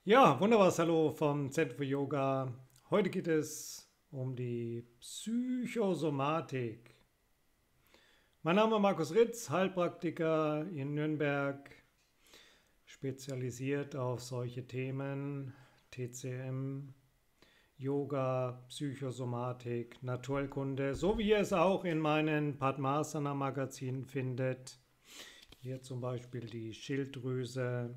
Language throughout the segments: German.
Ja, wunderbares Hallo vom Zentrum für Yoga. Heute geht es um die Psychosomatik. Mein Name ist Markus Ritz, Heilpraktiker in Nürnberg, spezialisiert auf solche Themen, TCM, Yoga, Psychosomatik, Naturheilkunde, so wie ihr es auch in meinen Padmasana-Magazinen findet. Hier zum Beispiel die Schilddrüse.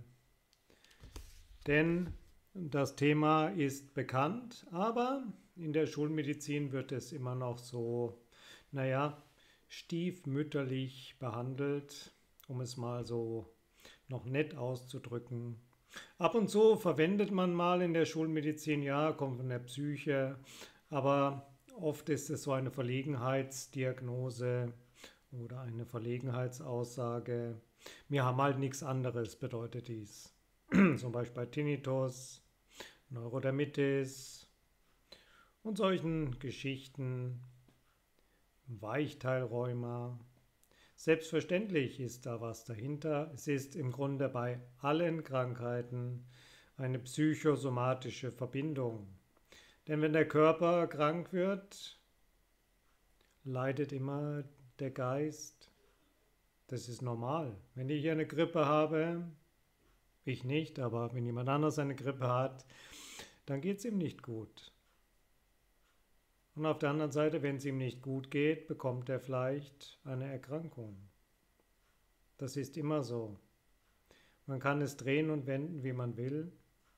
Denn das Thema ist bekannt, aber in der Schulmedizin wird es immer noch so, naja, stiefmütterlich behandelt, um es mal so noch nett auszudrücken. Ab und zu verwendet man mal in der Schulmedizin, ja, kommt von der Psyche, aber oft ist es so eine Verlegenheitsdiagnose oder eine Verlegenheitsaussage. Wir haben halt nichts anderes, bedeutet dies. Zum Beispiel bei Tinnitus, Neurodermitis und solchen Geschichten, Weichteilrheuma. Selbstverständlich ist da was dahinter. Es ist im Grunde bei allen Krankheiten eine psychosomatische Verbindung. Denn wenn der Körper krank wird, leidet immer der Geist. Das ist normal. Wenn ich eine Grippe habe, ich nicht, aber wenn jemand anderes eine Grippe hat, dann geht es ihm nicht gut. Und auf der anderen Seite, wenn es ihm nicht gut geht, bekommt er vielleicht eine Erkrankung. Das ist immer so. Man kann es drehen und wenden, wie man will.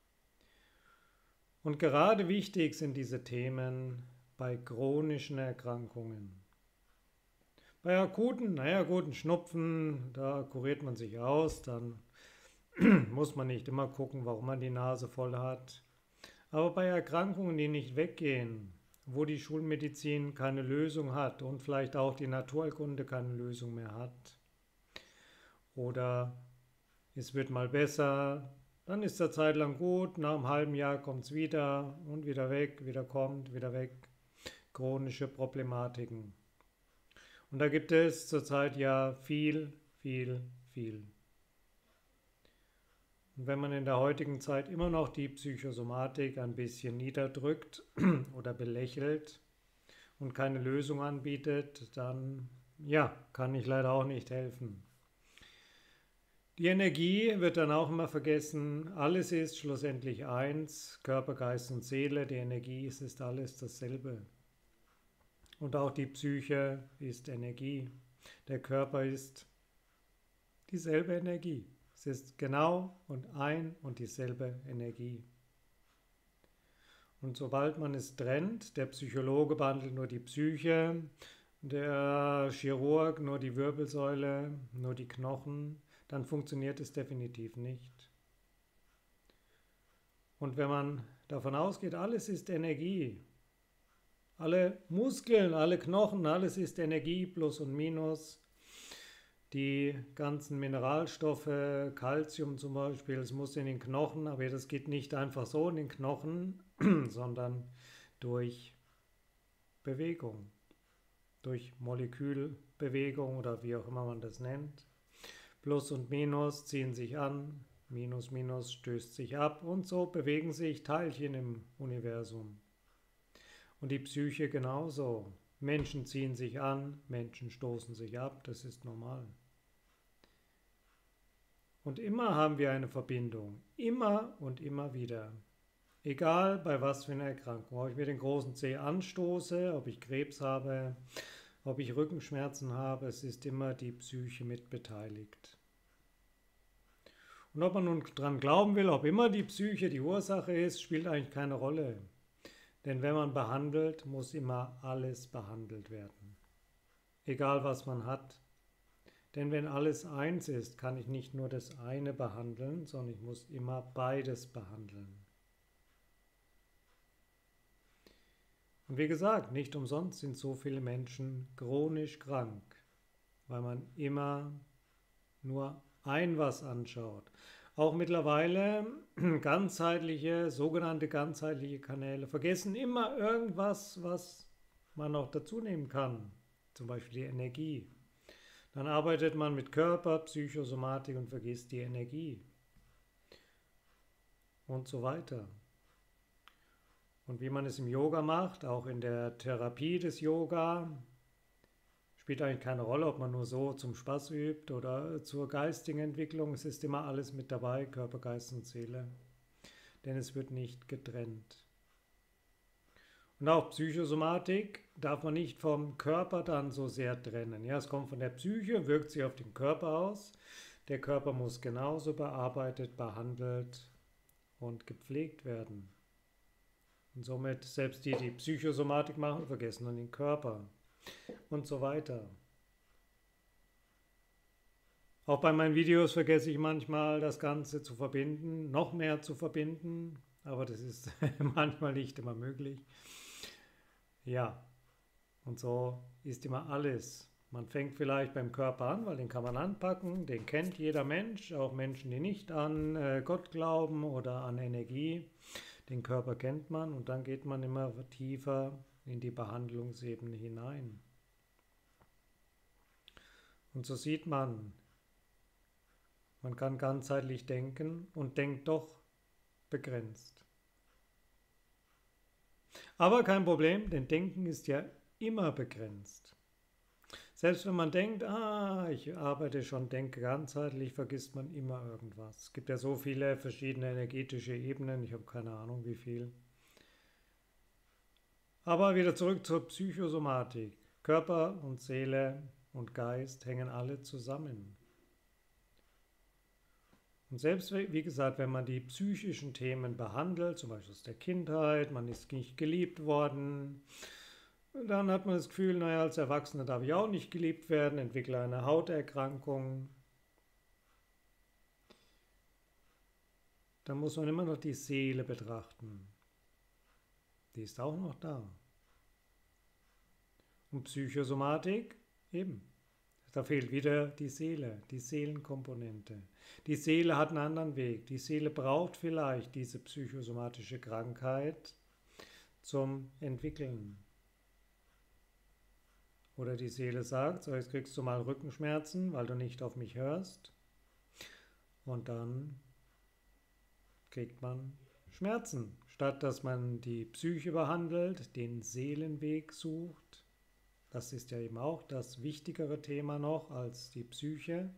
Und gerade wichtig sind diese Themen bei chronischen Erkrankungen. Bei akuten, naja guten Schnupfen, da kuriert man sich aus, dann muss man nicht immer gucken, warum man die Nase voll hat. Aber bei Erkrankungen, die nicht weggehen, wo die Schulmedizin keine Lösung hat und vielleicht auch die Naturheilkunde keine Lösung mehr hat, oder es wird mal besser, dann ist der Zeit lang gut, nach einem halben Jahr kommt es wieder und wieder weg, wieder kommt, wieder weg. Chronische Problematiken. Und da gibt es zurzeit ja viel, viel, viel. Und wenn man in der heutigen Zeit immer noch die Psychosomatik ein bisschen niederdrückt oder belächelt und keine Lösung anbietet, dann ja, kann ich leider auch nicht helfen. Die Energie wird dann auch immer vergessen. Alles ist schlussendlich eins, Körper, Geist und Seele. Die Energie ist alles dasselbe. Und auch die Psyche ist Energie. Der Körper ist dieselbe Energie. Es ist genau und ein und dieselbe Energie. Und sobald man es trennt, der Psychologe behandelt nur die Psyche, der Chirurg nur die Wirbelsäule, nur die Knochen, dann funktioniert es definitiv nicht. Und wenn man davon ausgeht, alles ist Energie, alle Muskeln, alle Knochen, alles ist Energie, Plus und Minus, die ganzen Mineralstoffe, Calcium zum Beispiel, es muss in den Knochen, aber das geht nicht einfach so in den Knochen, sondern durch Bewegung, durch Molekülbewegung oder wie auch immer man das nennt. Plus und Minus ziehen sich an, Minus, Minus stößt sich ab und so bewegen sich Teilchen im Universum. Und die Psyche genauso. Menschen ziehen sich an, Menschen stoßen sich ab, das ist normal. Und immer haben wir eine Verbindung, immer und immer wieder. Egal bei was für einer Erkrankung, ob ich mir den großen Zeh anstoße, ob ich Krebs habe, ob ich Rückenschmerzen habe, es ist immer die Psyche mit beteiligt. Und ob man nun dran glauben will, ob immer die Psyche die Ursache ist, spielt eigentlich keine Rolle. Denn wenn man behandelt, muss immer alles behandelt werden. Egal was man hat. Denn wenn alles eins ist, kann ich nicht nur das eine behandeln, sondern ich muss immer beides behandeln. Und wie gesagt, nicht umsonst sind so viele Menschen chronisch krank, weil man immer nur ein was anschaut. Auch mittlerweile sogenannte ganzheitliche Kanäle vergessen immer irgendwas, was man noch dazu nehmen kann. Zum Beispiel die Energie. Dann arbeitet man mit Körper, Psychosomatik und vergisst die Energie. und so weiter. Und wie man es im Yoga macht, auch in der Therapie des Yoga, spielt eigentlich keine Rolle, ob man nur so zum Spaß übt oder zur geistigen Entwicklung. Es ist immer alles mit dabei, Körper, Geist und Seele, denn es wird nicht getrennt. Und auch Psychosomatik darf man nicht vom Körper dann so sehr trennen. Ja, es kommt von der Psyche, wirkt sich auf den Körper aus. Der Körper muss genauso bearbeitet, behandelt und gepflegt werden. Und somit, selbst die, die Psychosomatik machen, vergessen dann den Körper und so weiter. Auch bei meinen Videos vergesse ich manchmal, das Ganze zu verbinden, noch mehr zu verbinden, aber das ist manchmal nicht immer möglich. Ja, und so ist immer alles. Man fängt vielleicht beim Körper an, weil den kann man anpacken, den kennt jeder Mensch, auch Menschen, die nicht an Gott glauben oder an Energie. Den Körper kennt man und dann geht man immer tiefer in die Behandlungsebene hinein. Und so sieht man, man kann ganzheitlich denken und denkt doch begrenzt. Aber kein Problem, denn Denken ist ja immer begrenzt. Selbst wenn man denkt, ich arbeite schon, denke ganzheitlich, vergisst man immer irgendwas. Es gibt ja so viele verschiedene energetische Ebenen, ich habe keine Ahnung wie viel. Aber wieder zurück zur Psychosomatik. Körper und Seele und Geist hängen alle zusammen. Und selbst, wie gesagt, wenn man die psychischen Themen behandelt, zum Beispiel aus der Kindheit, man ist nicht geliebt worden, dann hat man das Gefühl, naja, als Erwachsener darf ich auch nicht geliebt werden, entwickle eine Hauterkrankung. Dann muss man immer noch die Seele betrachten. Die ist auch noch da. Und Psychosomatik, eben. Da fehlt wieder die Seele, die Seelenkomponente. Die Seele hat einen anderen Weg. Die Seele braucht vielleicht diese psychosomatische Krankheit zum Entwickeln. Oder die Seele sagt, so jetzt kriegst du mal Rückenschmerzen, weil du nicht auf mich hörst. Und dann kriegt man Schmerzen. Statt dass man die Psyche behandelt, den Seelenweg sucht. Das ist ja eben auch das wichtigere Thema noch als die Psyche.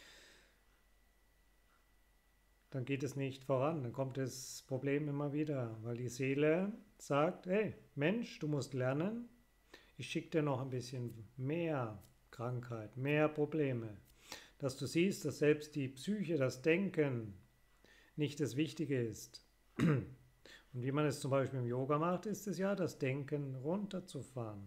Dann geht es nicht voran, dann kommt das Problem immer wieder, weil die Seele sagt, hey Mensch, du musst lernen, ich schicke dir noch ein bisschen mehr Krankheit, mehr Probleme, dass du siehst, dass selbst die Psyche, das Denken nicht das Wichtige ist. Und wie man es zum Beispiel im Yoga macht, ist es ja, das Denken runterzufahren.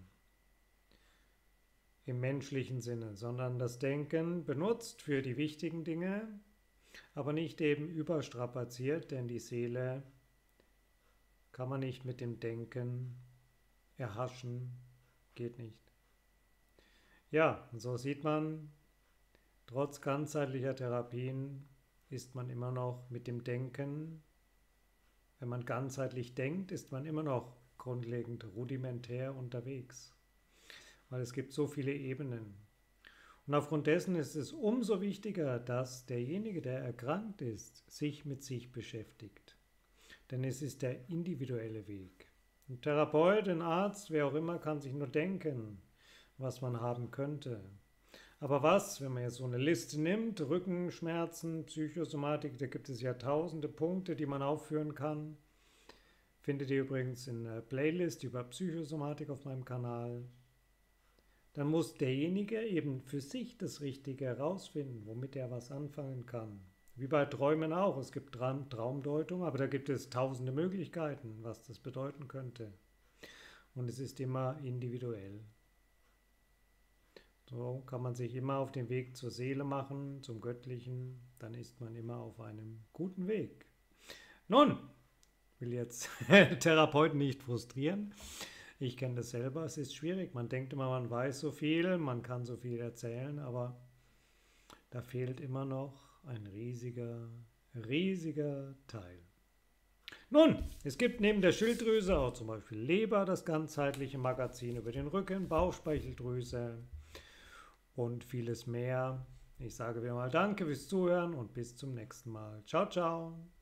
Im menschlichen Sinne, sondern das Denken benutzt für die wichtigen Dinge, aber nicht eben überstrapaziert, denn die Seele kann man nicht mit dem Denken erhaschen, geht nicht. Ja, und so sieht man, trotz ganzheitlicher Therapien ist man immer noch mit dem Denken, wenn man ganzheitlich denkt, ist man immer noch grundlegend rudimentär unterwegs. Weil es gibt so viele Ebenen. Und aufgrund dessen ist es umso wichtiger, dass derjenige, der erkrankt ist, sich mit sich beschäftigt. Denn es ist der individuelle Weg. Ein Therapeut, ein Arzt, wer auch immer, kann sich nur denken, was man haben könnte. Aber was, wenn man jetzt so eine Liste nimmt, Rückenschmerzen, Psychosomatik, da gibt es ja tausende Punkte, die man aufführen kann. Findet ihr übrigens in der Playlist über Psychosomatik auf meinem Kanal. Dann muss derjenige eben für sich das Richtige herausfinden, womit er was anfangen kann. Wie bei Träumen auch. Es gibt Traumdeutung, aber da gibt es tausende Möglichkeiten, was das bedeuten könnte. Und es ist immer individuell. So kann man sich immer auf den Weg zur Seele machen, zum Göttlichen. Dann ist man immer auf einem guten Weg. Nun, ich will jetzt Therapeuten nicht frustrieren. Ich kenne das selber, es ist schwierig. Man denkt immer, man weiß so viel, man kann so viel erzählen, aber da fehlt immer noch ein riesiger, riesiger Teil. Nun, es gibt neben der Schilddrüse auch zum Beispiel Leber, das ganzheitliche Magazin über den Rücken, Bauchspeicheldrüse und vieles mehr. Ich sage wieder mal Danke fürs Zuhören und bis zum nächsten Mal. Ciao, ciao.